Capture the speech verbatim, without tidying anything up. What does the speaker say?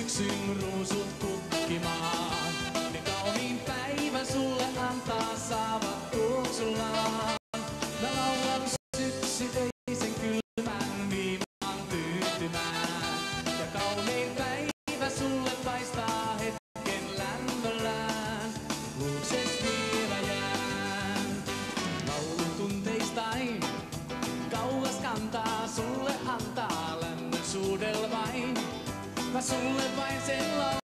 syksyn ruusut kukkimaan. Ne kauniin päivän sulle antaa saavat tuoksullaan. Mä laulan syksyteisen kylmän viimaan tyytymään. Ja kaunein päivä sulle paistaa hetken lämmöllään. Luukses vielä jään. Laulu tunteistain kauas kantaa sulle antaa lämmön suudel vain. Mä sulle vain sen laulan.